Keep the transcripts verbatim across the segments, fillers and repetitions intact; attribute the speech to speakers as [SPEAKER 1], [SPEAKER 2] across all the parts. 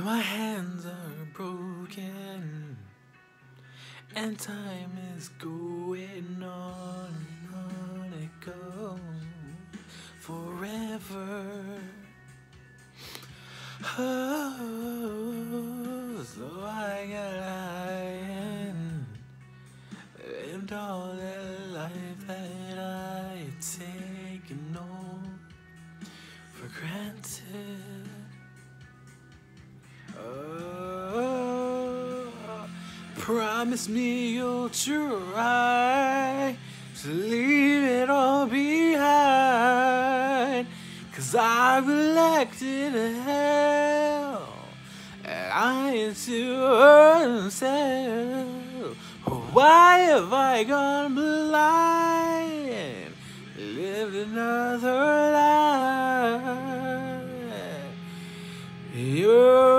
[SPEAKER 1] My hands are broken, and time is going on and on it goes forever. Oh, so I got lying and all that life that I had taken on for granted. Oh, promise me you'll try to leave it all behind, 'cause I've elected hell and I ain't too myself. Why have I gone blind, lived another life? You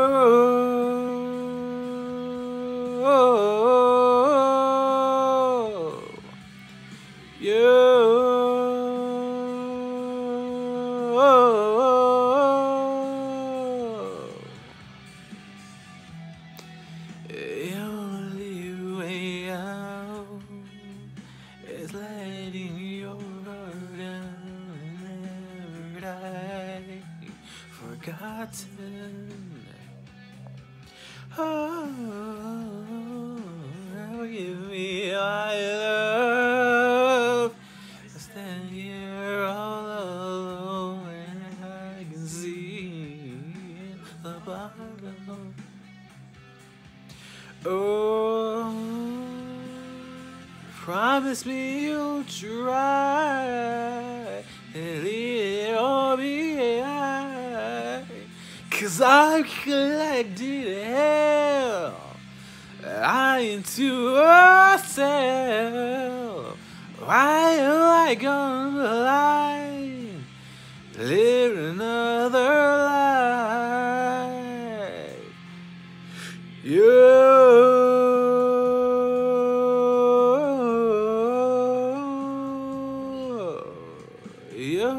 [SPEAKER 1] The only way out is letting your heart down and never die forgotten. Oh, give me my love. I stand here all alone and I can see the bottom. Oh, promise me you'll try and leave it all behind, 'cause I've collected hell I into myself. Why have I gone blind, live another life? You You,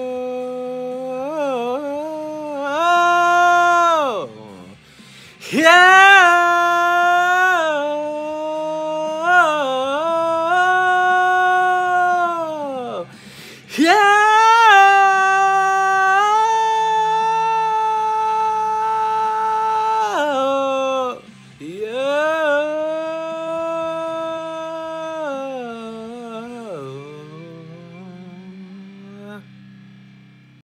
[SPEAKER 1] yeah, yeah.